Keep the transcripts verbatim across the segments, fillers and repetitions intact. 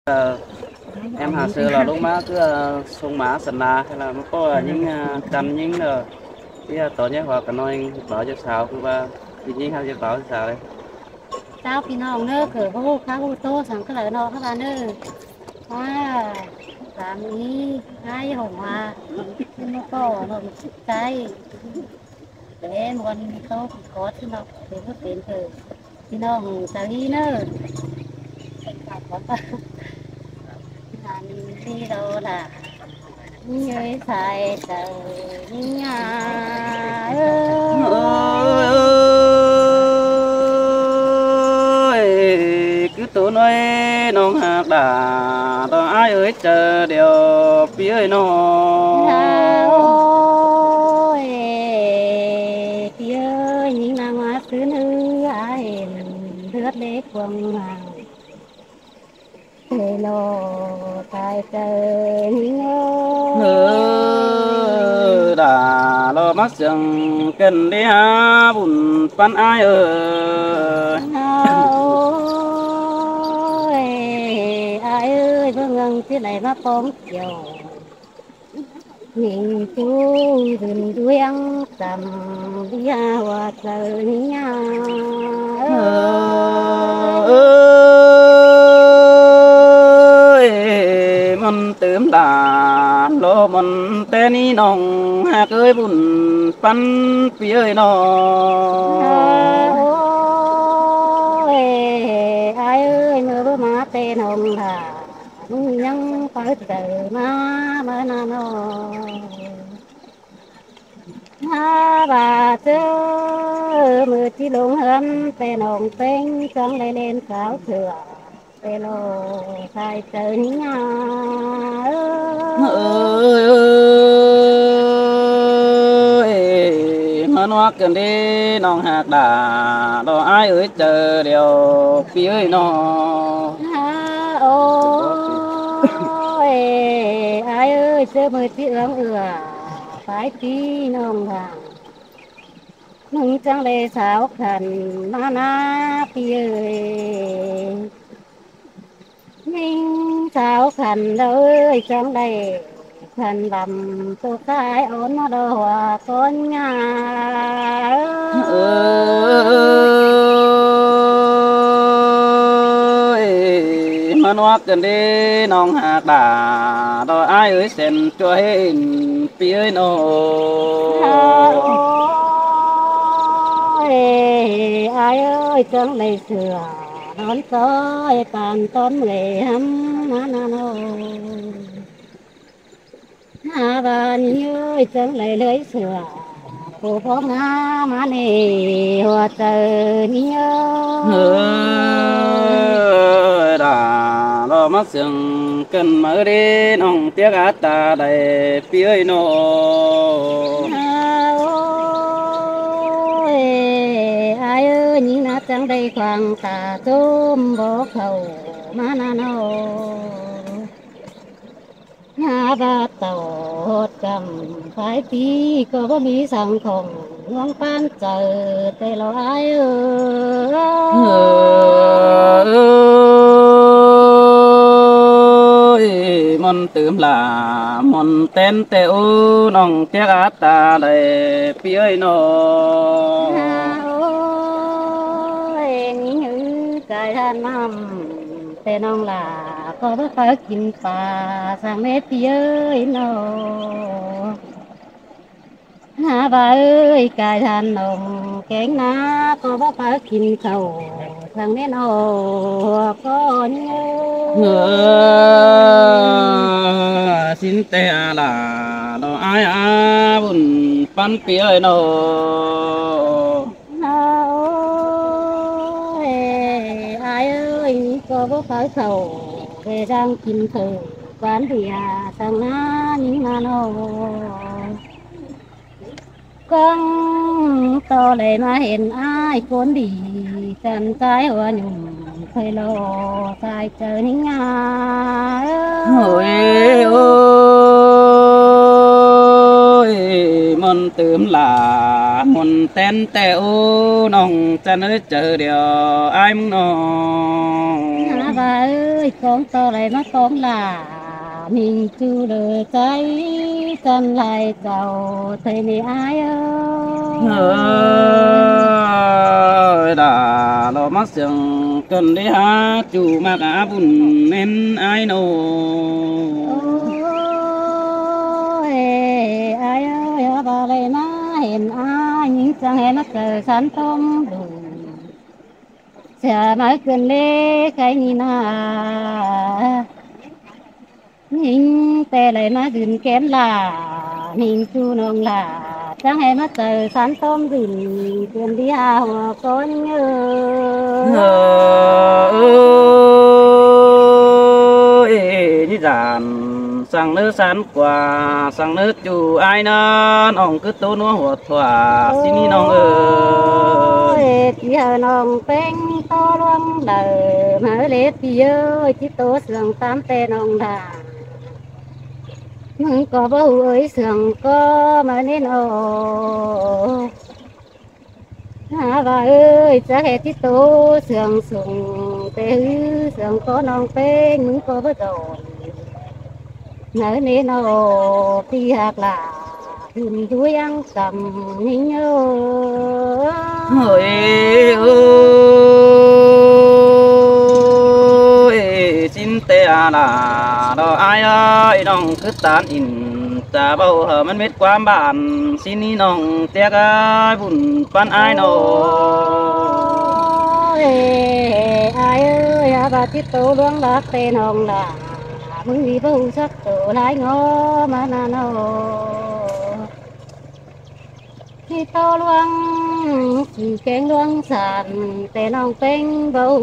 Em Hà Sư là lúc má cứ ờ, sông má sần na hay là nó có những ờ, chăn những rồi cái ờ, tối nhất hoặc là nói bảo cho sao cứ ba thì những hai cho bảo cho sao đấy เจ้าพี่น้องเนอะเกิดพระผู้ข้าผู้โตสังเกลือนอเข้ามาเนอะว่าสามีให้หงมาขึ้นมาก็เราใจเป็นวันนี้เขาผิดกฎที่เราเป็นผู้เป็นเธอพี่น้องสาลีเนอะขาดความงานที่เราด่านี่เอ้ยใส่เจอนี่งาเอ้ ơi cứ tố nói non hạt đà to ai ơi chờ điều phía nó ยพี่เอ้ยยิงนางมาซื้อเนื้อไอ้เลือดเล็กวงมาเฮโลตายเจอยิงเอ้ย ngơ đà lo mắt sừng cần đi ha bùn pan ai ơi เอ้ยไอ้เอ้ยเพิ่งเงินที่ไหนมาป้องเกี่ยว nhìn chú đừng duyên tầm bia hoa trời nha ơi mình tưởng là lo mình tên đi nong ha cưới bùn pan phía nó ôi ai ơi mưa bữa má tên hồng thà nhưng phải từ má mới nó nó ha bà chứ mưa chỉ lung hơn tên hồng tên trắng lên lên cáo thừa tên lô sai trời nha ơi ơi mà nó cần đi nong hạt đà đó ai ơi chờ điều phía nó ôi ai ơi sơ mơ chị ương ừa phải chi nông hàng nông trăng lê sao khẩn na na pi ơi ninh sao khẩn ơi trăng đây khẩn làm tô cái ốn nó đồ hòa con nhà ơi mà nó cần đi nong hạt đà đó ai ơi sen cho hình phía nó ôi ai ơi trăng đây sửa đón tới tàn tón người hâm na na na hà bà như chẳng lại lấy sửa cô có ngã má nề hoa trời nhớ đà lo mắt sừng cần mở đi nong tiếc át ta đầy phía nó ôi ai ơi nhìn nát chẳng đây khoảng tà tôm bó khẩu má na nô nhà ba tàu hốt cầm phải tí có có mi sang khổng ngon pan chờ tê lo ai ơi mòn tươm là mòn tên têu nong tiếc át ta đầy phía nó ôi như cái than năm tên ông là có bác phải kim pha sang mẹ phía nó hà bà ơi cái than nồng kén ná có bác phải kim cầu sang mẹ nó có nhớ xin tè là nó ai à bùn pan phía nó ôi ai ơi có bác phải cầu về đang kim thử quán thì à sang ná những mà nó con to để mà ห็น ai cuốn đi chân trái hoa nhung khơi lo sai chờ những ngà ôi ôi mòn tươm là mòn tên têu nong chân ơi chờ điều ai muốn nó hà bà ơi ยcon to lại nó con là mình chu lừa cháy chân lại giàu thầy này ai ơi đã lo mắc sừng cần đi ha chủ mà cả bùn nên ai nô ơi ai ơi ở bà đây nó hiện ai những chẳng hề nó cờ sán tôm đủ sẽ nói cần lê cái nhìn à nhìn tè lại nó dừng kém là nhìn chu nông là chẳng hề mất tờ sán tôm dừng tiền đi à hòa con nhớ ơi đi giàn sang nước sán quà sang nước chủ ai nơ ông cứ tô nó hoạt thỏa xin đi nong ơi giờ nong pen to loang đời mà lết giờ chỉ tô sườn tám tên nong đà mừng có bầu ơi sườn có mà nên ồ à bà ơi cha hè chỉ tô sườn sùng tê hư sườn có nong pen mừng có bầu rồi nở nên ồ thì hạt là hình đuôi ăn cầm hình ơi ơi xin tê à là đó ai ơi nong cứ tán in ta bao hờมันเม็ดความบ้านสินี่น้องเตียกaiบุญปันai nọ ai ơi à bà tiếp tục luôn lạc tên hồng là mừng đi bầu sắc tổ lại ngó mà na nó khi to luôn chỉ kén luôn sàn tên hồng pen bầu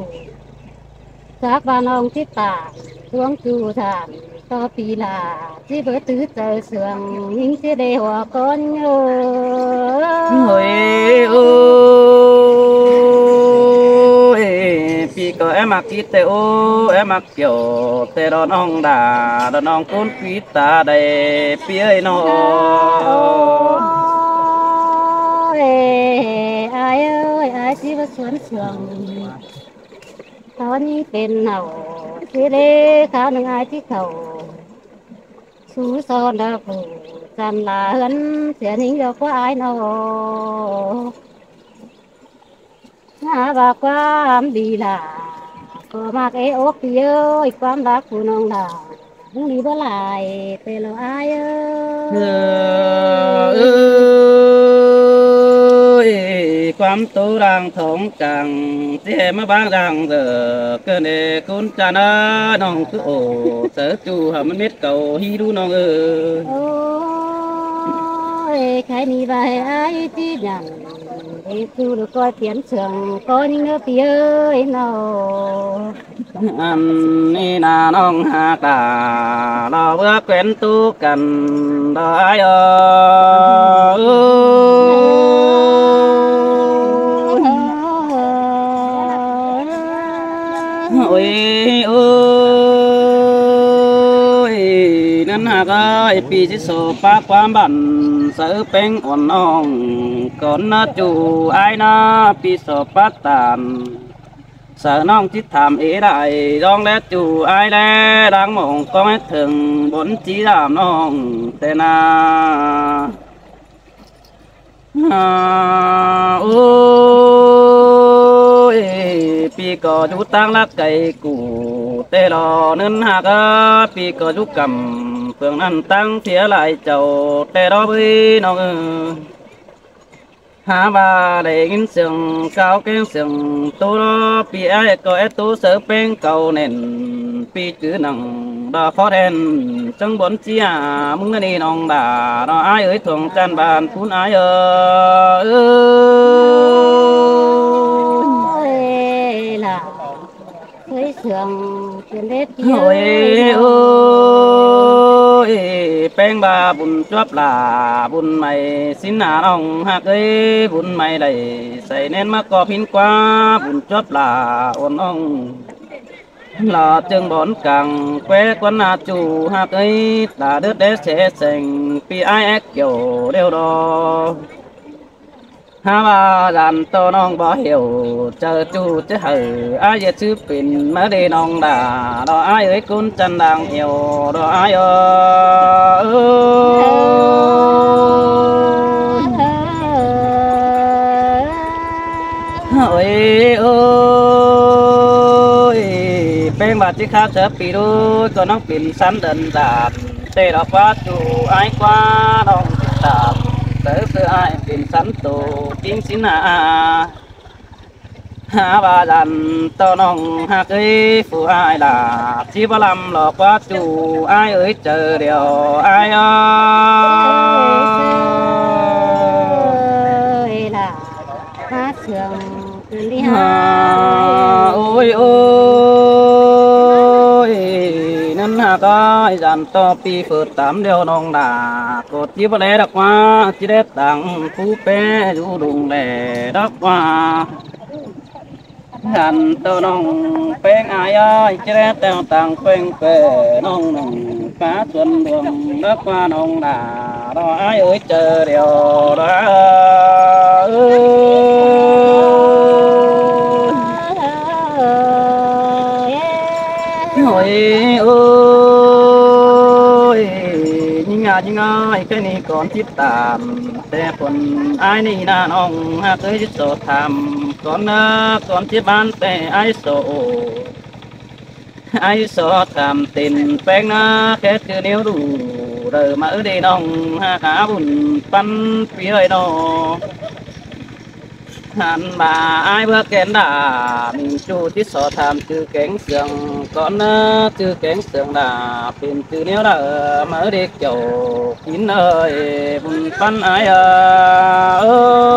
sắc bà nông tiếp tàn xuống chu thàn to pi là chỉ bữa tứ giờ sườn những chiếc đề hòa con nhớ ơi ơi pi có em mặc kít tê ô em mặc kiểu tê đón ông đà đón ông cún quý ta đầy pi ơi nó ai ơi ai chỉ vào xuống sườn tao như tên nào chỉ để khao đừng ai chỉ khẩu sú son đã phủ dần là hơn sẽ nín đâu có ai nào à bà quan đi là có mà cái ốc thì ơi quan bác phụ nông là không đi bỏ lại tên là ai ơi quan tu đang thống chẳng thế mà bang đang giờ cơ nề cún cha nó nong cứ ổ sở chu hầm mít cầu hi đu nong ơi ôi cái này vậy ai chỉ rằng để chu được coi tiền trường có những nước phía ơi nào anh ni na nong ha ta lo bước quen tu cần đó ai ơi ôi ôi nên hà cái pi chỉ số ba quan bản sở pen ổn ong còn nó chủ ai nó pi số ba tàn sợ nong chỉ thảm ý đại dòng lẽ chủ ai lẽ đang mộng có mấy thường bốn chỉ làm nong tên à ôi pi có chú tăng lắc cây củ tê lò nên hạc pi có chú cầm phường ăn tăng phía lại chầu tê đó với nó hà bà để in sừng cao cái sừng tu đó pi ai có ai tu sớ pen cầu nền pi chữ nằng đó khó đen trong bốn chia muốn cái đi nong đà đó ai ơi thuồng chân bàn phun ai ơi là thấy sườn tiền đét ôi ôi pen ba bùn chóp là bùn mày xin à nong hạc ơi bùn mày đầy xây nên mắc có pin quá bùn chóp là ôn ông là trường bốn càng quê quân à chủ hạc ấy đã đứt đế sẽ thành pi ai kiểu đều đó ha ba dàn to nong bỏ hiểu chờ chu chứ hở ai giờ chứ pin mới đi nong đà đó ai ơi con chân đang hiểu đó ai ơi ôi ôi bên bà chỉ khác chớ pi đôi còn nong pin sắn đơn giản tê đó quá chu ai quá nong tạm tới sự ai pin sắn tổ chính xin à ha ba dàn to nong ha cái phụ ai là chỉ ba làm lọ quá chủ ai ơi chờ điều ai ơi là hát trường từ đi hai ôi ôi nên ha cái dàn to pi phượt tám điều nong đà cột chỉ ba lẽ đặc quá chỉ để tặng phú bé du đùng lẻ đặc quá hành tô nong phèn ai ơi chế tao tàng phèn phê nong nong cá xuân đường đất qua nong đà đó ai ơi chờ điều đó ôi ôi nhưng à nhưng ai cái này còn tiếp tạmแต่คนไอ้นี่น่าน้องหากเคยโสดทำก่อนนะก่อนที่บ้านแต่ไอ้โสไอ้โสดทำตินแป้งนะแค่คือนิ้วดูเดิมมาเออดีน้องหาขาบุญปั้นปีเลยน้องหันมาไอ้เบื่อแกนด่ามีจูที่โสดทำชื่อแกงเสียงก่อนนะชื่อแกงเสียงด่าเป็นชื่อนิ้วเดิมมาเออดีเกี่ยวกินเอ้ยบุญปั้นไอ้เอ้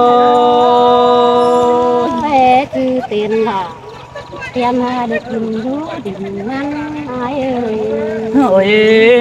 ย chữ tiền là tiền là được dùng rú đừng ngăn ai ơi ôi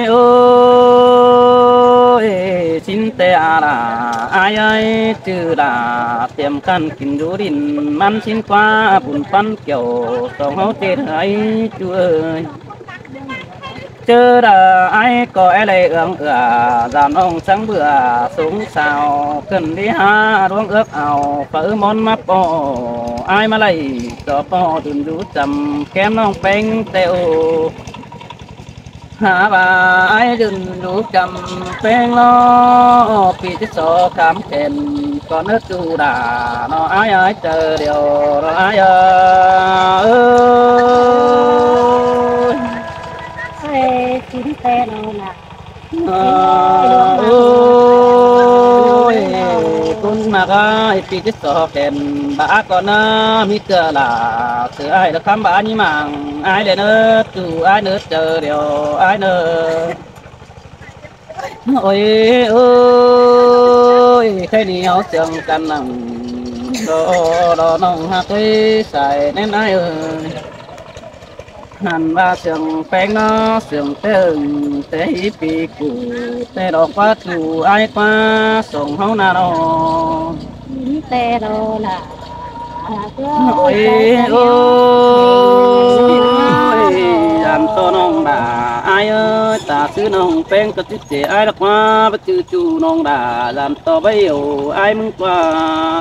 ôi xin tê à là ai ơi chữ là tiệm khăn kinh rú đình man xin qua buồnปั้นkiểu sòng hấu chết ấy chú ơi chớ là ai có ai lại ương ửa giảm ông sáng bữa xuống sao cần đi ha ruộng ước ảo phở món mắp bò ai mà lấy cho bò đừng rú chầm kem non bánh teo ha bà ai đừng rú chầm bánh lo vì cái số khám kèn còn nước chu đà nó ai ai chờ điều nó ai ơi chín tê đâu nè ôi con mà cái pi cái sọ kèn bà con nó mi cửa là từ ai được khám bà như màng ai để nữa từ ai nữa chờ điều ai nữa ôi ôi cái này áo trường căn nằm đó đó nông hát cái xài nên ai ơi hành ba sườn phèn nó sườn tên tế pi cụ tế đọc quá chủ ai qua sông hấu na đâu chín tê đâu là ôi ôi làm to nông đà ai ơi ta xứ nông phèn có chút trẻ ai đọc qua bắt chữ chủ nông đà làm to bấy yêu ai mừng qua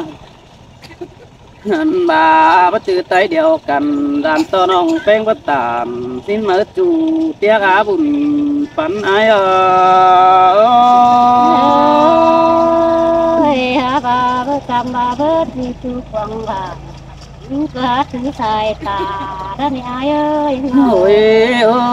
bà bắt chữ tay điều cần đàn to nong phèn bắt tạm xin mở chủ tiếc á bùn phấn ai ơi ha bà bơ cầm bà bớt đi chú quăng bà chú cá thứ sai tà đó này ai ơi ôi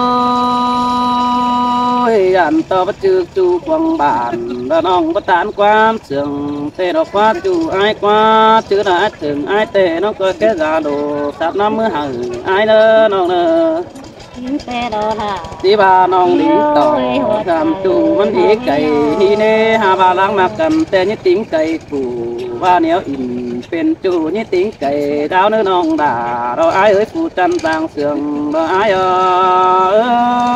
ôi đàn to bắt chữ chủ quăng bản đàn nong bắt tán quan sườn tê đó quá chủ ai qua chữ đã thường ai tê nó coi cái giá đồ sắp năm mươi hằng ai nữa nong nữa chín tê đâu là tí ba nong đi tỏ làm chủ vẫn đi cày hi nê hà ba lang mà cầm tê như tiếng cày củ ba nếu inเป็นchủ như tiếng cày đau nữa nong đà rồi ai ơi phụ chân vàng sườn rồi ai ơi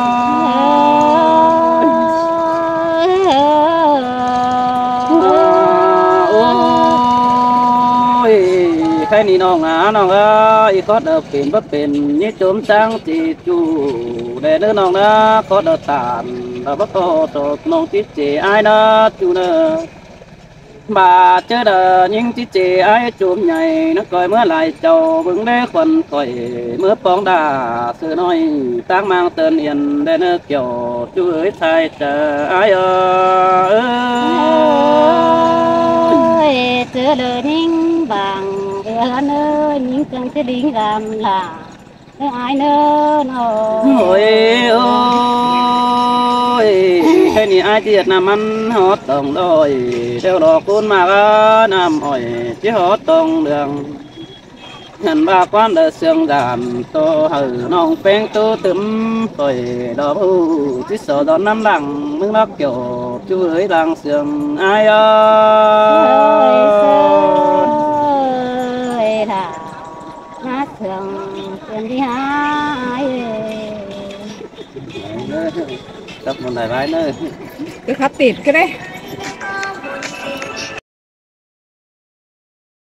cái này nong à nong ơi có được tiền bất tiền như chốn sáng chỉ chủ để đứa nong đó có được tàn và bất có tốt nong tí chỉ ai đó chủ nữa bà chớ đờ những chiếc chè ai chùm nhảy nó coi mưa lại chầu vững đế khuẩn tuổi mưa bóng đà sự nói tăng mang tên yên để nước kiểu chú ơi thay chờ ai ơi ơi chờ đợi những bằng vừa nơi những cơn sẽ đi làm là ai nữa nó ôi ôi cái này ai tiệt nam ăn hót tổng đôi theo đỏ cún mà nam ỏi chứ hót tổng đường nhân ba quan đời sương đàn tô hử nong phèn tô tấm rồi đỏ bu chứ sợ đón năm đằng mưng nó kiểu chú ơi đang sương ai ơi là hát thường tiền đi hai tập một đại bái nữa cái khát tịt cái đấy